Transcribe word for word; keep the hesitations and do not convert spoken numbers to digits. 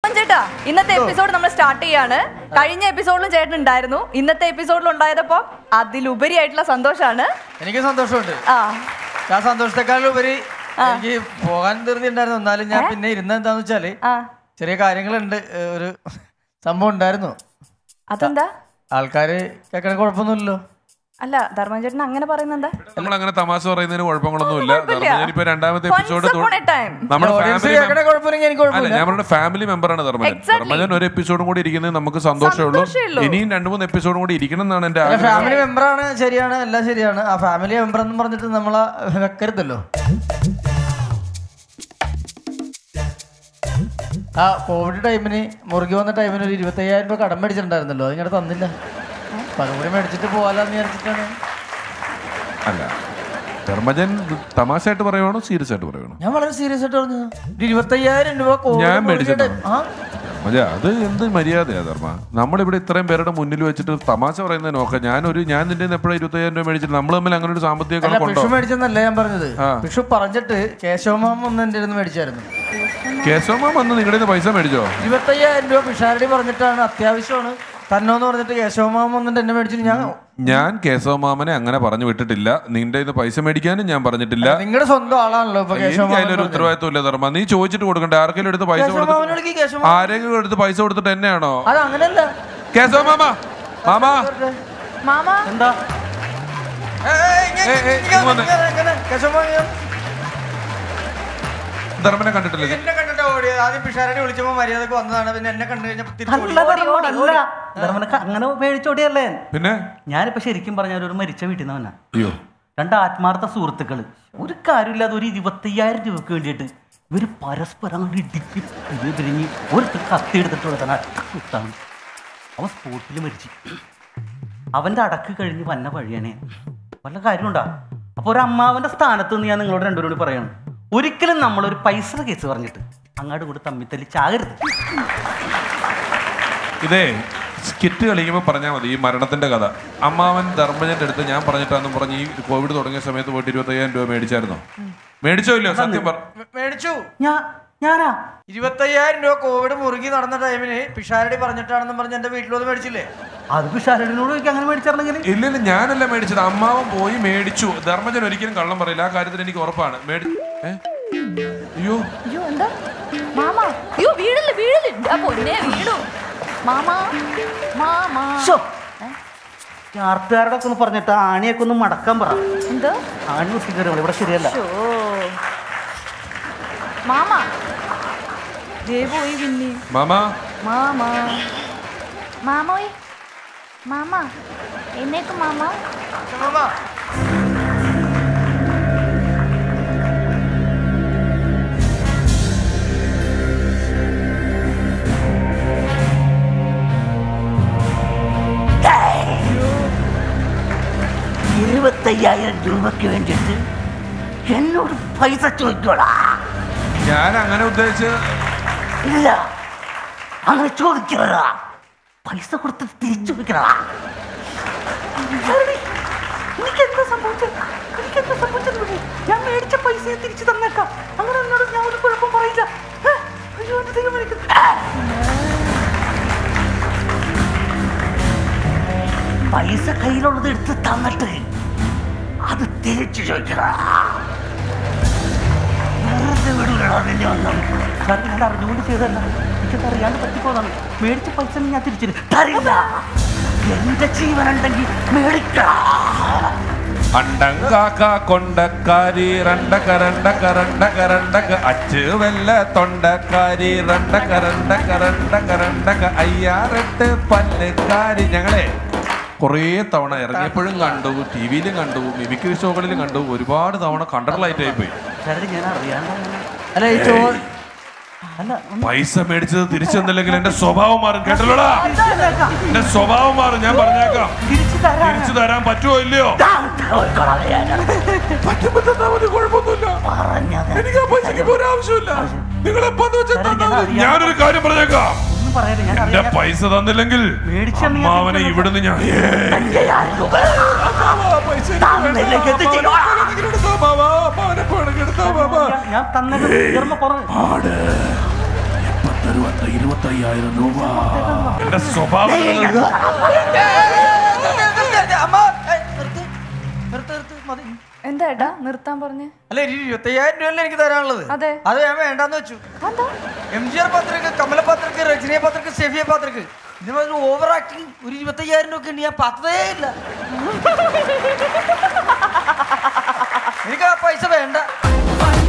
ധർമ്മൻ ചേട്ടാ, ഇന്നത്തെ എപ്പിസോഡ് നമ്മൾ സ്റ്റാർട്ട് ചെയ്യാണ്. കഴിഞ്ഞ എപ്പിസോഡിലും ചേട്ടൻ ഉണ്ടായിരുന്നു, ഇന്നത്തെ എപ്പിസോഡിൽ ഉണ്ടായതപ്പോ അതിലുപരിയായിട്ടുള്ള സന്തോഷാണ്. എനിക്ക് സന്തോഷമുണ്ട്. ആ ഞാൻ സന്തോഷത്തെക്കാളുപരി എനിക്ക് പോകാൻ ധൃതി ഉണ്ടായിരുന്നു. എന്നാലും ഞാൻ പിന്നെ ഇരുന്ന എന്താന്ന് വെച്ചാല് ചെറിയ കാര്യങ്ങളുണ്ട്. ഒരു സംഭവം ഉണ്ടായിരുന്നു. അതെന്താ? ആൾക്കാര് കേൾക്കണ കുഴപ്പമൊന്നുമില്ലല്ലോ. അല്ല, ധർമ്മൻ ചേട്ടൻ അങ്ങനെ പറയുന്നെന്താ? നമ്മൾ അങ്ങനെ തമാശ പറയുന്നതിന് കുഴപ്പങ്ങളൊന്നുമില്ല. ധർമ്മജൻ ഇപ്പൊ രണ്ടാമത്തെ എപ്പിസോഡ് നമ്മുടെ ഫാമിലി മെമ്പറാണ് ധർമ്മജൻ. ധർമ്മജൻ ഒരു എപ്പിസോഡും കൂടി ഇരിക്കുന്നത് നമുക്ക് സന്തോഷമേ ഉള്ളൂ. ഇനിയും രണ്ടു മൂന്ന് എപ്പിസോഡും കൂടി ഇരിക്കണം എന്നാണ് എന്റെ ആഗ്രഹം. ഫാമിലി മെമ്പറാണ്, ശരിയാണ്, എല്ലാം ശരിയാണ്. ആ ഫാമിലി മെമ്പർ എന്ന് പറഞ്ഞിട്ട് നമ്മളെ വെക്കരുതല്ലോ. ആ കോവിഡ് ടൈമിന് മുറുകി വന്ന ടൈമിന് ഒരു ഇരുപത്തി അയ്യായിരം രൂപ കടം മേടിച്ചിട്ടുണ്ടായിരുന്നല്ലോ, അതിങ്ങോട്ട് തന്നില്ല. അപ്പൊ അതും കൂടി മേടിച്ചിട്ട് പോകാലെന്ന് വിചാരിച്ചിട്ടാണ്. അല്ല, ധർമ്മജൻ തമാശയായിട്ട് പറയുവാണോ സീരിയസ് ആയിട്ട് പറയുവാണോ? ഞാൻ വളരെ സീരിയസ് ആയിട്ട് പറഞ്ഞു. ഇരുപത്തി അയ്യായിരം രൂപ ഞാൻ മേടിച്ചിട്ട് അത് എന്ത് മര്യാദയാ ധർമ്മ? നമ്മളിവിടെ ഇത്രയും പേരുടെ മുന്നിൽ വെച്ചിട്ട് തമാശ പറയുന്നത് നോക്കാം. ഞാനൊരു ഞാൻ നിന്റെ എപ്പോഴും ഇരുപത്തി അയ്യായിരം രൂപ മേടിച്ചിട്ട് നമ്മൾ തമ്മിൽ അങ്ങനെ ഒരു സാമ്പത്തിക വിഷു മേടിച്ചെന്നല്ല ഞാൻ പറഞ്ഞത്. വിഷു പറഞ്ഞിട്ട് കേശവമാമ ഒന്ന് എന്റെ അടുത്ത് മേടിച്ചായിരുന്നു. കേശവമാമ വന്ന് നിങ്ങളുടെ പൈസ മേടിച്ചോ? ഇരുപത്തി അയ്യായിരം രൂപ പിഷാരടി പറഞ്ഞിട്ടാണ്, അത്യാവശ്യമാണ് തന്നോന്ന് പറഞ്ഞിട്ട് കേശവമാമ ഒന്നും എന്നെ മേടിച്ചിട്ട് ഞാൻ ഞാൻ കേശവമാമനെ അങ്ങനെ പറഞ്ഞു വിട്ടിട്ടില്ല. നിന്റെ ഇത് പൈസ മേടിക്കാനും ഞാൻ പറഞ്ഞിട്ടില്ല. നിങ്ങളുടെ സ്വന്തം ആളാണല്ലോ. അതിലൊരു ഉത്തരവാദിത്വം ഇല്ല ധർമ്മ. നീ ചോദിച്ചിട്ട് കൊടുക്കണ്ടേ? ആർക്കെങ്കിലും എടുത്ത് പൈസ കൊടുത്ത് ആരെങ്കിലും എടുത്ത് പൈസ കൊടുത്തിട്ട് എന്നെയാണോ? അത് അങ്ങനെയല്ല. കേശവമാമ മാമാ മാമാ എന്താ ധർമ്മനെ കണ്ടിട്ടില്ല. എന്നെ കണ്ടിട്ട് ഓടി. ആദ്യം പിഷാരടി വിളിച്ചപ്പോ മര്യാദക്ക് വന്നതാണ്. പിന്നെ എന്നെ കണ്ടു കഴിഞ്ഞാൽ അങ്ങനെ പേടിച്ചോടിയല്ലേ. പിന്നെ ഞാനിപ്പോ ശരിക്കും പറഞ്ഞ ഒരു മരിച്ച വീട്ടിൽ നിന്നവനാ. രണ്ട് ആത്മാർത്ഥ സുഹൃത്തുക്കള് ഒരു കാര്യമില്ലാതെ ഒരു ഇരുപത്തയ്യായിരം രൂപക്ക് വേണ്ടിയിട്ട് ഇവര് പരസ്പരം ഇടിപ്പി പിരിഞ്ഞ് ഒരു കത്തി എടുത്തിട്ടുള്ള തന്നെ അവൻ സ്പോട്ടിൽ മരിച്ചു. അവന്റെ അടക്ക് കഴിഞ്ഞ് വന്ന വഴിയാണേ. വല്ല കാര്യമുണ്ടാ? അപ്പൊ ഒരു അമ്മാവന്റെ സ്ഥാനത്ത് നിന്ന് ഞാൻ നിങ്ങളോട് രണ്ടുപേരോട് പറയണം, ഒരിക്കലും നമ്മളൊരു പൈസ കേസ് പറഞ്ഞിട്ട് അങ്ങോട്ട് കൂടി തമ്മിത്തല്ലി ചാകരുത്. ഇതേ സ്കിറ്റ് കളിക്കുമ്പോൾ പറഞ്ഞാൽ മതി. ഈ മരണത്തിന്റെ കഥ അമ്മാവൻ ധർമ്മജന്റെ അടുത്ത് ഞാൻ പറഞ്ഞിട്ടാന്ന് പറഞ്ഞ് ഈ കോവിഡ് തുടങ്ങിയ സമയത്ത് പോയിട്ട് ഇരുപത്തി അയ്യായിരം രൂപ മേടിച്ചായിരുന്നോ? മേടിച്ചോ ഇല്ലയോ? സത്യം പറ. മേടിച്ചു. ഞാനാ ഇരുപത്തി അയ്യായിരം രൂപ കോവിഡ് മുറുകി നടന്ന ടൈമിന് പിഷാരടി പറഞ്ഞിട്ടാണെന്ന് പറഞ്ഞ് എന്റെ വീട്ടിലൊന്ന് മേടിച്ചില്ലേ? അത് പിഷാരടിനോട് അങ്ങനെ മേടിച്ചിരുന്നെങ്കിൽ ഇല്ല ഇല്ല, ഞാനല്ല മേടിച്ചത്. അമ്മാവൻ പോയി മേടിച്ചു. ധർമ്മജൻ ഒരിക്കലും കള്ളം പറയില്ല. ആ കാര്യത്തിൽ എനിക്ക് ഉറപ്പാണ്. മേടി അയ്യോ അയ്യോ എന്താ മാമാ? അയ്യോ വീടില്ല വീടില്ല പൊന്നെ വീടു മാമാ മാമാ. ചാർട്ടുകാരുടെ ഒക്കെ ഒന്ന് പറഞ്ഞിട്ട് ആണിയൊക്കെ ഒന്ന് മടക്കാൻ പറ. എന്തോ ആണി കുത്തിക്കറി ഇവിടെ ശരിയല്ല. മാമാ പോയി പിന്നെ മാമാ മാമാ മാമോയ് മാമാ എന്നേക്ക് മാമാ. ഇരുപത്തയ്യായിരം രൂപക്ക് വേണ്ടിയിട്ട് എന്നോട് പൈസ ചോദിക്കോടാ? ഞാൻ അങ്ങനെ ഉദ്ദേശിച്ച ഇല്ല, അങ്ങനെ ചോദിക്കണടാ. പൈസ കൊടുത്തിട്ട് തിരിച്ചു ചോദിക്കണടാ. എനിക്കെന്താ സംഭവിച്ചത്? എനിക്കെന്താ സംഭവിച്ചത്? ഞാൻ മേടിച്ച പൈസ തിരിച്ചു തന്നേക്കാം. അങ്ങനെ എന്നോട് ഞാൻ ഒരു കുഴപ്പം പറയില്ല. പൈസ കയ്യിലുള്ളത് എടുത്ത് തന്നിട്ട് അത് തിരിച്ചു ചോദിക്കടാ. വെറുതെ വിടൂലടാ നിന്നെ ഒന്നും. കാരണം ഞാൻ അറിഞ്ഞുകൊണ്ട് ചെയ്തല്ല, എനിക്കത് അറിയാണ്ട് പറ്റിപ്പോതാണ്. മേടിച്ച പൈസ ഞാൻ തിരിച്ചു തരില്ല. എന്റെ ജീവനുണ്ടെങ്കിൽ മേടിക്കാം. അണ്ടങ്കാക്ക കൊണ്ടക്കാരി രണ്ടക രണ്ടക രണ്ടക രണ്ടക അച്ച് വെല്ല തൊണ്ടക്കാരി രണ്ടക രണ്ടക രണ്ടക രണ്ടക അയ്യാറെട്ട് പല്ലക്കാരി. ഞങ്ങളെ കുറേ തവണ ഇറങ്ങിയപ്പോഴും കണ്ടു, ടി വിയിലും കണ്ടു, മിമിക്രി ഷോകളിലും കണ്ടു, ഒരുപാട് തവണ കണ്ടർലൈറ്റായി പോയി. ഞാൻ അറിയാണ്ട് പൈസ മേടിച്ചത് തിരിച്ചു തന്നില്ലെങ്കിൽ എന്റെ സ്വഭാവം മാറും. കേട്ടല്ലോടാ, എന്റെ സ്വഭാവം മാറും. ഞാൻ പറഞ്ഞേക്കാം. തിരിച്ചു തരാൻ പറ്റുമോ ഇല്ലയോ? പറ്റുമ്പോ തന്നാ മതി, കുഴപ്പമൊന്നുമില്ല. എനിക്ക് ആ പൈസക്ക് ഒരാവശ്യമില്ല. നിങ്ങളെപ്പോന്ന് വെച്ചാൽ ഞാനൊരു കാര്യം പറഞ്ഞേക്കാം. എന്റെ പൈസ തന്നില്ലെങ്കിൽ അമ്മാവനെ ഇവിടുന്ന് ഞാൻ തരുവത്ത ഇരുപത്തയ്യായിരം രൂപ. എന്റെ സ്വഭാവം എന്താ ഏട്ടാ നിർത്താൻ പറഞ്ഞേ? അല്ല ഒരു ഇരുപത്തയ്യായിരം രൂപയല്ലേ എനിക്ക് തരാനുള്ളത്. അതെ. അത് ഞാൻ വേണ്ടാന്ന് വെച്ചു. എം ജി ആർ പാത്രക്ക്, കമല പാത്രക്ക്, രജനിയ പാത്രക്ക്, ഷെഫിയ പാത്രക്ക് ഇതിന് ഓവർ ആക്ടിങ് ഒരു ഇരുപത്തയ്യായിരം രൂപ ഉണ്ട്. ഞാൻ പത്തതേ ഇല്ല. എനിക്ക് ആ പൈസ വേണ്ട.